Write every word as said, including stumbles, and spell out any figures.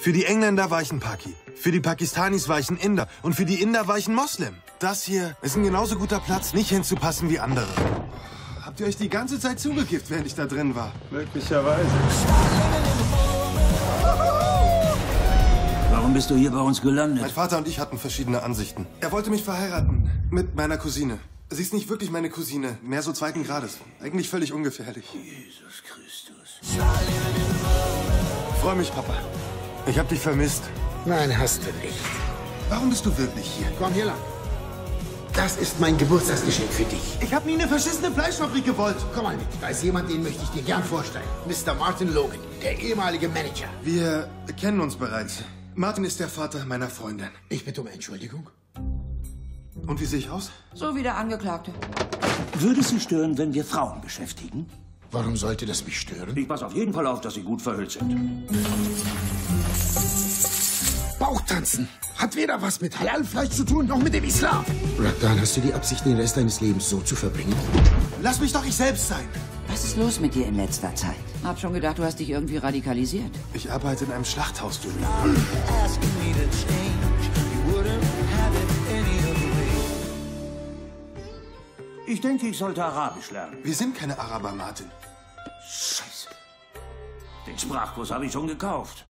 Für die Engländer war ich ein Paki. Für die Pakistanis war ich ein Inder. Und für die Inder war ich ein Moslem. Das hier ist ein genauso guter Platz, nicht hinzupassen wie andere. Habt ihr euch die ganze Zeit zugekifft, während ich da drin war? Möglicherweise. Warum bist du hier bei uns gelandet? Mein Vater und ich hatten verschiedene Ansichten. Er wollte mich verheiraten mit meiner Cousine. Sie ist nicht wirklich meine Cousine, mehr so zweiten Grades. Eigentlich völlig ungefährlich. Jesus Christus. Ich freue mich, Papa. Ich hab dich vermisst. Nein, hast du nicht. Warum bist du wirklich hier? Komm hier lang. Das ist mein Geburtstagsgeschenk für dich. Ich hab nie eine verschissene Fleischfabrik gewollt. Komm mal mit. Da ist jemand, den möchte ich dir gern vorstellen. Mister Martin Logan, der ehemalige Manager. Wir kennen uns bereits. Martin ist der Vater meiner Freundin. Ich bitte um Entschuldigung. Und wie sehe ich aus? So wie der Angeklagte. Würde es Sie stören, wenn wir Frauen beschäftigen? Warum sollte das mich stören? Ich passe auf jeden Fall auf, dass Sie gut verhüllt sind. Bauchtanzen hat weder was mit Halal-Fleisch zu tun, noch mit dem Islam. Ragdan, hast du die Absicht, den Rest deines Lebens so zu verbringen? Lass mich doch ich selbst sein. Was ist los mit dir in letzter Zeit? Hab schon gedacht, du hast dich irgendwie radikalisiert. Ich arbeite in einem Schlachthaus, Julia. Ich denke, ich sollte Arabisch lernen. Wir sind keine Araber, Martin. Scheiße. Den Sprachkurs habe ich schon gekauft.